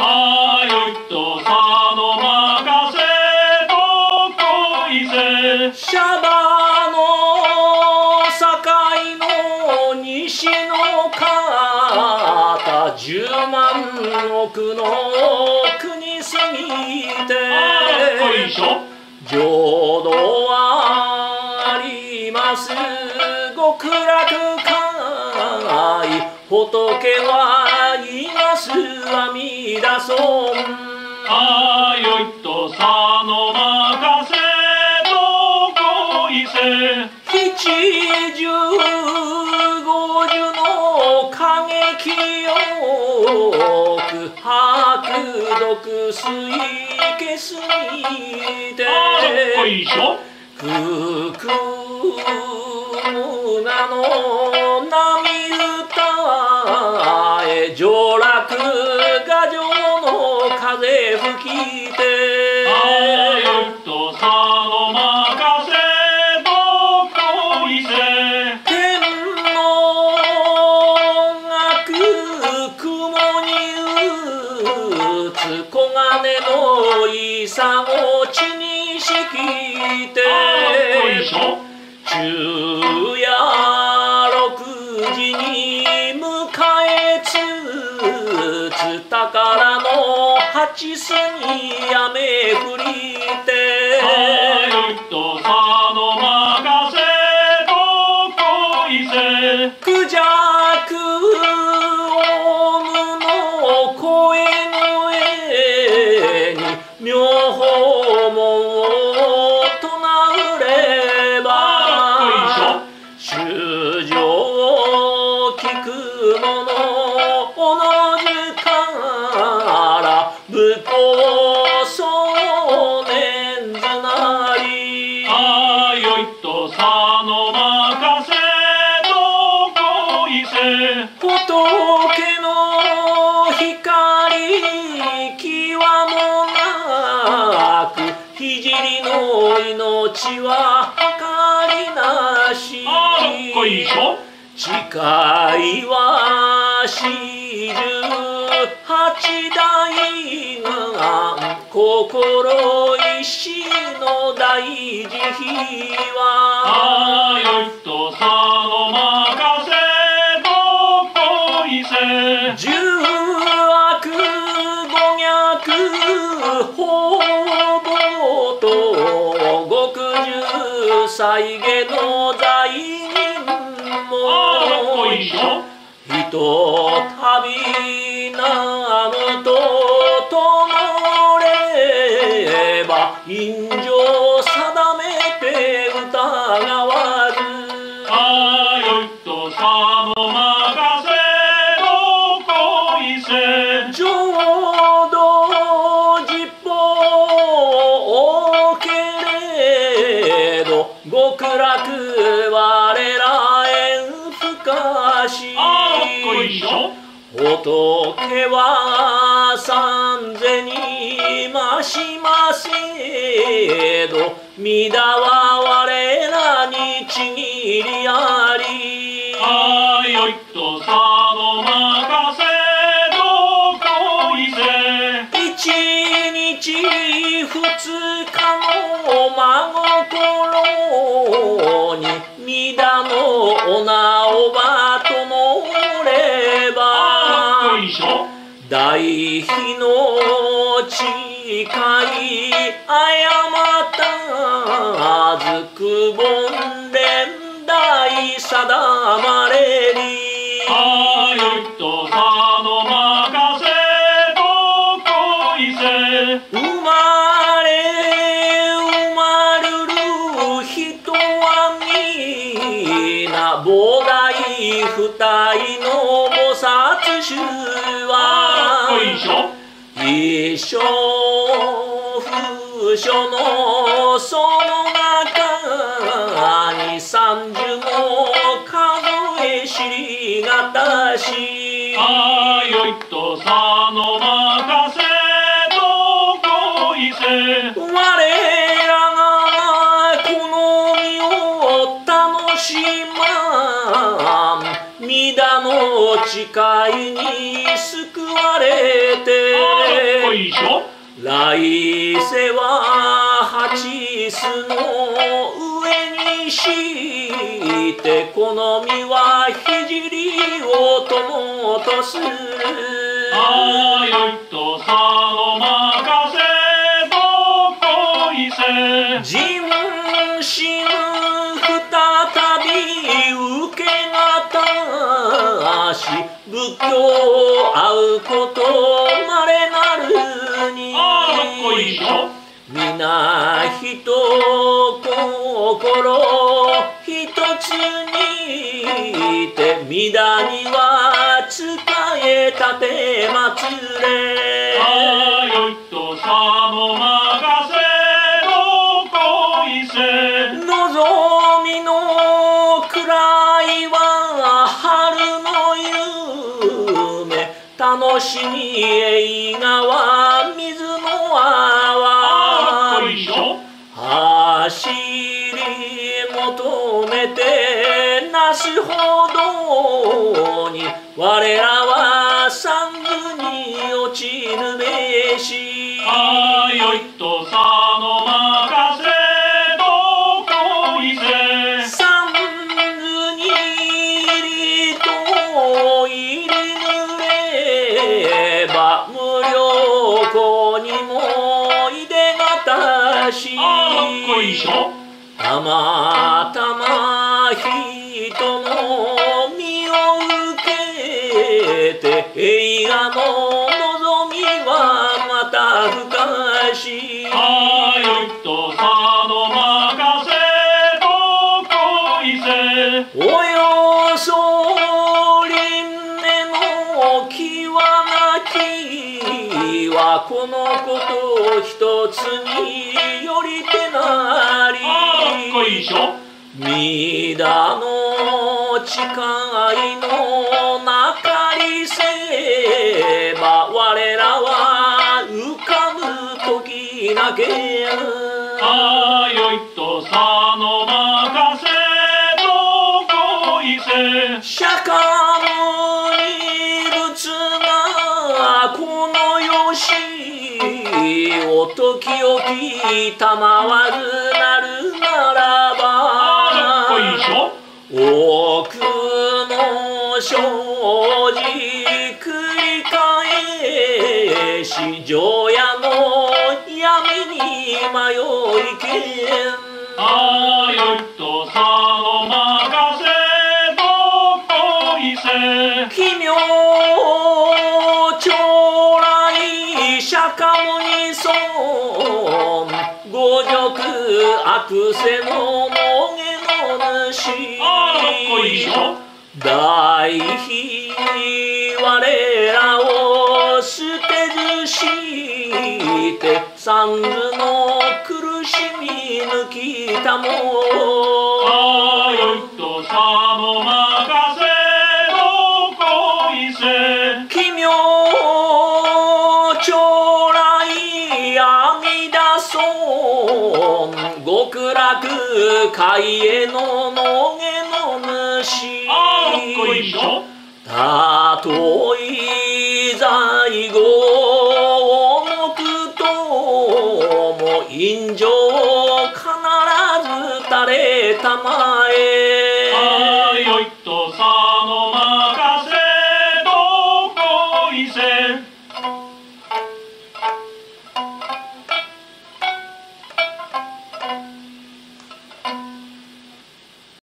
あよいとさの任せとこいせシャバの境の西の方10万億の国すぎて浄土はあります極楽会仏はいます阿弥陀尊あよいとさの任せとこいせ七十五十の過激よく白毒水消すにてくくなの波歌へ上洛牙城の風吹きてあよいとさの任せとこいせ天のく雲に打つ黄金のいさを地に敷いて昼夜6時に迎えつつ宝の八巣に雨降りてあよいとさの任せとこいせクジャクオムの声の上に妙法門を唱うれば衆生聞く者おのずから仏法少年ずなりあよいとさの任せとこいせ仏の光きわもなく聖の命は計りなし誓いは48代願心一心の大慈悲はあよいとさの任せとこいせ十悪五逆方々と極十歳下の罪人もひとたび南とともれば陰情定めて疑わずあよいとさの任せとこいせ浄土実法をけれど極楽我ら縁不可し仏は三世に増しませど御陀は我らにちぎりありあよいとさの任せとこいせ一日二日の真心に御陀のお名をばともれば大悲の誓い誤ったずくぼん連大定まれりあよいとさの任せとこいせ生まれ生まるる人は皆菩提二重の菩薩衆は一生不所のその中に30も数え知りがたしあよいとさの任せとこいせ我らがこの身を楽しま御陀の誓いに救われてこいしょ。 来世は八巣の上にして好みは聖を友とする。 あよいとさの任せどこいせ。 人心再び受けがたし仏教会うことまれなるに。 こいしょ。 皆人心一つにて御陀には仕えたてまつれ。 あよいとさの任せどこいせ。 望みのくらいは春の夢楽しみ映画は水の泡。走り求めてなすほどに我らは山愚に落ちるべし。 あよいとさの任せどこいせ。 山愚に入りと入りぬれば無料庫にもいでがたし。 こいしょ。 たまたま人の身を受けて映画の望みはまた深し。 あよいとさの任せどこいせ。 およそ輪廻の際なきはこのこと一つによりてなり。 こいしょ。 御陀の誓いの中りせば我らは浮かぶ時なけ。 あよいとさの任せどこいせ。 釈迦牟尼仏がこの世しを時々賜るなるならば。多くの生じ繰り返し常夜の闇に迷いけん。 あよいとさの任せどこいせ。 奇妙将来釈迦牟尼尊五辱悪世のもげの主。 こいしょ。 大悲我らを捨てずして三途の苦しみ抜きたも。 あよいとさの任せどこいせ。 奇妙将来阿弥陀尊極楽界への野毛の主。 こいしょ。 たと